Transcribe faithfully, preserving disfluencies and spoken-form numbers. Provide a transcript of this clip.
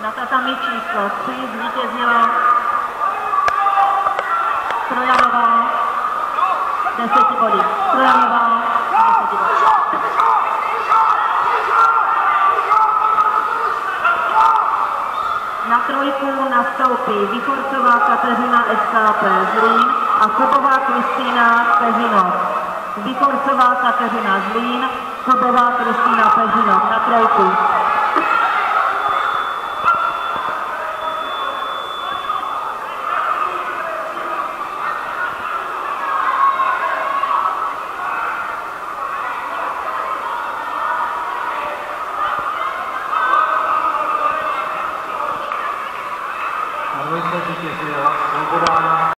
Na tatami číslo tři zvítězila Trojanová deseti body. Trojanová deseti body. Na trojku nastoupí Vichorcová Kateřina S K P Zlín a Sobová Kristýna Peřinov. Vichorcová Kateřina Zlín, Sobová Kristýna Peřinov na trojku.